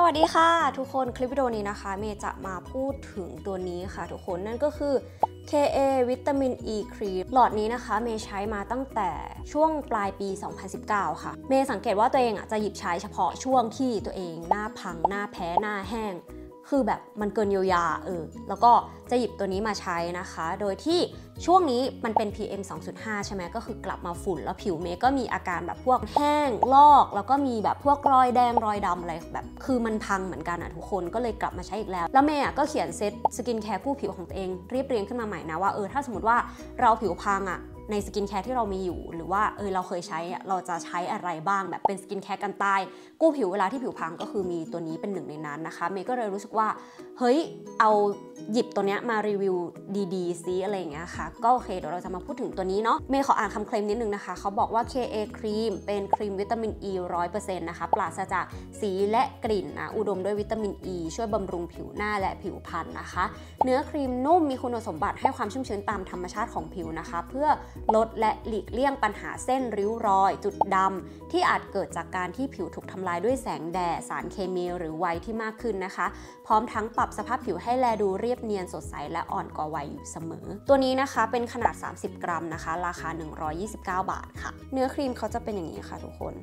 วัสดีค่ะทุกคนคลิปวิดีโอนี้นะคะเมย์จะมาพูดถึงตัวนี้ค่ะทุกคนนั่นก็คือ KA วิตามิน E ครีมหลอดนี้นะคะเมย์ใช้มาตั้งแต่ช่วงปลายปี 2019 ค่ะเมย์สังเกตว่าตัวเองจะหยิบใช้เฉพาะช่วงที่ตัวเองหน้าพังหน้าแพ้หน้าแห้งคือแบบมันเกินเยียวยาแล้วก็จะหยิบตัวนี้มาใช้นะคะโดยที่ช่วงนี้มันเป็น PM 2.5 ใช่ไหมก็คือกลับมาฝุ่นแล้วผิวเมย์ก็มีอาการแบบพวกแห้งลอกแล้วก็มีแบบพวกรอยแดงรอยดำอะไรแบบคือมันพังเหมือนกันทุกคนก็เลยกลับมาใช้อีกแล้วเมย์ก็เขียนเซตสกินแคร์คู่ผิวของตัวเองเรียบเรียงขึ้นมาใหม่นะว่าถ้าสมมติว่าเราผิวพังในสกินแคร์ที่เรามีอยู่หรือว่าเราเคยใช้เราจะใช้อะไรบ้างแบบเป็นสกินแคร์กันตายกู้ผิวเวลาที่ผิวพังก็คือมีตัวนี้เป็นหนึ่งในนั้นนะคะเมย์ก็เลยรู้สึกว่าเฮ้ยเอาหยิบตัวเนี้ยมารีวิวดีๆซิอะไรอย่างเงี้ยค่ะก็โอเคเดี๋ยวเราจะมาพูดถึงตัวนี้เนาะเมย์ขออ่านคำเคลมนิดนึงนะคะเขาบอกว่า KA ครีมเป็นครีมวิตามิน E 100% นะคะปราศจากสีและกลิ่นนะอุดมด้วยวิตามิน E ช่วยบำรุงผิวหน้าและผิวพรรณนะคะเนื้อครีมนุ่มมีคุณสมบัติให้ความชุ่มชื้นตามธรรมชาติของผิวนะคะเพื่อลดและหลีกเลี่ยงปัญหาเส้นริ้วรอยจุดดำที่อาจเกิดจากการที่ผิวถูกทำลายด้วยแสงแดดสารเคมีหรือวัยที่มากขึ้นนะคะพร้อมทั้งปรับสภาพผิวให้แลดูเรียบเนียนสดใสและอ่อนกว่าวัยอยู่เสมอตัวนี้นะคะเป็นขนาด30 กรัมนะคะราคา129 บาทค่ะเนื้อครีมเขาจะเป็นอย่างนี้ค่ะทุกคน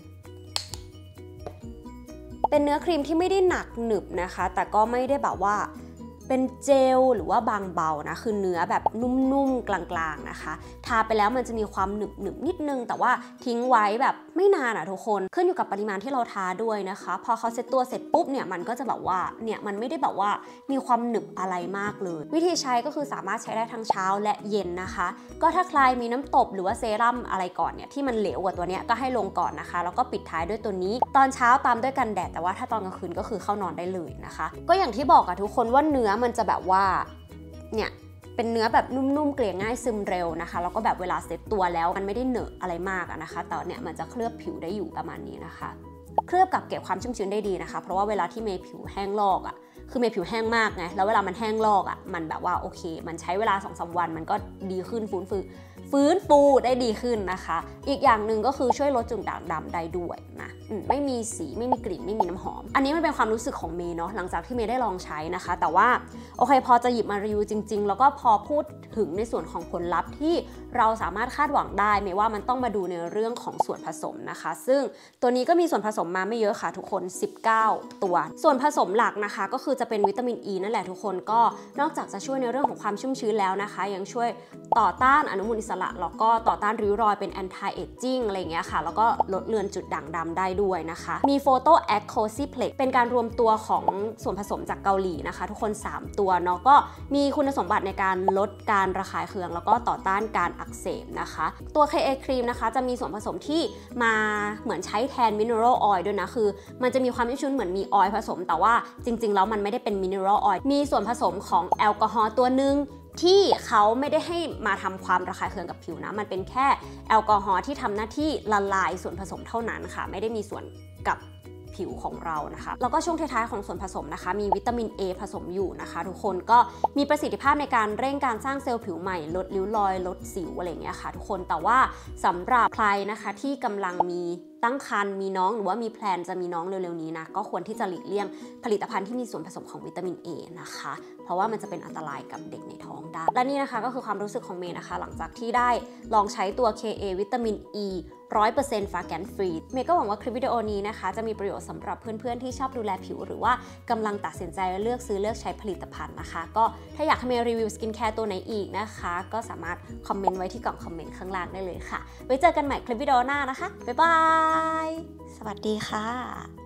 เป็นเนื้อครีมที่ไม่ได้หนักหนึบนะคะแต่ก็ไม่ได้แบบว่าเป็นเจลหรือว่าบางเบานะคือเนื้อแบบนุ่มๆกลางๆนะคะทาไปแล้วมันจะมีความหนึบๆนิดนึงแต่ว่าทิ้งไว้แบบไม่นานทุกคนขึ้นอยู่กับปริมาณที่เราทาด้วยนะคะพอเขาเซตตัวเสร็จปุ๊บเนี่ยมันก็จะแบบว่าเนี่ยมันไม่ได้แบบว่ามีความหนึบอะไรมากเลยวิธีใช้ก็คือสามารถใช้ได้ทั้งเช้าและเย็นนะคะก็ถ้าใครมีน้ำตบหรือว่าเซรั่มอะไรก่อนเนี่ยที่มันเหลวกว่าตัวเนี้ยก็ให้ลงก่อนนะคะแล้วก็ปิดท้ายด้วยตัวนี้ตอนเช้าตามด้วยกันแดดแต่ว่าถ้าตอนกลางคืนก็คือเข้านอนได้เลยนะคะก็อย่างที่บอกทุกคนว่าเนื้อมันจะแบบว่าเนี่ยเป็นเนื้อแบบนุ่มๆเกลี่ยง่ายซึมเร็วนะคะแล้วก็แบบเวลาเซ็ตตัวแล้วมันไม่ได้เหนอะอะไรมากนะคะแต่เนี่ยมันจะเคลือบผิวได้อยู่ประมาณนี้นะคะเคลือบกับเก็บความชุ่มชื้นได้ดีนะคะเพราะว่าเวลาที่เมย์ผิวแห้งลอกคือเมย์ผิวแห้งมากไงแล้วเวลามันแห้งลอกมันแบบว่าโอเคมันใช้เวลา 2-3 วันมันก็ดีขึ้นฟื้นฟูได้ดีขึ้นนะคะอีกอย่างหนึ่งก็คือช่วยลดจุดด่างดำได้ด้วยนะไม่มีสีไม่มีกลิ่นไม่มีน้ำหอมอันนี้มันเป็นความรู้สึกของเมย์เนาะหลังจากที่เมย์ได้ลองใช้นะคะแต่ว่าโอเคพอจะหยิบมารีวิวจริงๆแล้วก็พอพูดถึงในส่วนของผลลัพธ์ที่เราสามารถคาดหวังได้เมย์ว่ามันต้องมาดูในเรื่องของส่วนผสมนะคะซึ่งตัวนี้ก็มีส่วนผสมมาไม่เยอะค่ะทุกคน19ตัวส่วนผสมหลักนะคะก็คือจะเป็นวิตามิน E นั่นแหละทุกคนก็นอกจากจะช่วยในเรื่องของความชุ่มชื้นแล้วนะคะยังช่วยต่อต้านอนุมูลอิสระแล้วก็ต่อต้านริ้วรอยเป็น anti aging อะไรอย่างเงี้ยค่ะแล้วก็ลดเลือนจุดด่างดำได้ด้วยนะคะมี Photo Act Cozy Plex เป็นการรวมตัวของส่วนผสมจากเกาหลีนะคะทุกคน3ตัวเนาะก็มีคุณสมบัติในการลดการระคายเคืองแล้วก็ต่อต้านการอักเสบนะคะตัว KA ครีมนะคะจะมีส่วนผสมที่มาเหมือนใช้แทน Mineral Oil ด้วยนะคือมันจะมีความชุ่มเหมือนมีออยล์ผสมแต่ว่าจริงๆแล้วมันไม่ได้เป็น Mineral Oil มีส่วนผสมของแอลกอฮอล์ตัวนึงที่เขาไม่ได้ให้มาทำความระคายเคืองกับผิวนะมันเป็นแค่แอลกอฮอล์ที่ทำหน้าที่ละลายส่วนผสมเท่านั้นค่ะไม่ได้มีส่วนกับผิวของเรานะคะแล้วก็ช่วงท้ายๆของส่วนผสมนะคะมีวิตามิน A ผสมอยู่นะคะทุกคนก็มีประสิทธิภาพในการเร่งการสร้างเซลล์ผิวใหม่ลดริ้วรอยลดสิวอะไรอย่างเงี้ยค่ะทุกคนแต่ว่าสำหรับใครนะคะที่กำลังมีตั้งครรภ์มีน้องหรือว่ามีแพลนจะมีน้องเร็วๆนี้นะก็ควรที่จะหลีกเลี่ยงผลิตภัณฑ์ที่มีส่วนผสมของวิตามิน A นะคะเพราะว่ามันจะเป็นอันตรายกับเด็กในท้องได้และนี่นะคะก็คือความรู้สึกของเมย์นะคะหลังจากที่ได้ลองใช้ตัว KA วิตามิน E 100% ฟาแกนฟรีเมย์ก็หวังว่าคลิปวิดีโอนี้นะคะจะมีประโยชน์สำหรับเพื่อนๆที่ชอบดูแลผิวหรือว่ากำลังตัดสินใจเลือกซื้อเลือกใช้ผลิตภัณฑ์นะคะก็ถ้าอยากให้เมย์รีวิวสกินแคร์ตัวไหนอีกนะคะก็สามารถคอมเมนต์ไว้ที่กล่องคอมเมนต์ข้างล่างได้เลยค่ะไว้เจอกันใหม่คลิปวิดีโอหน้านะคะบ๊ายบายสวัสดีค่ะ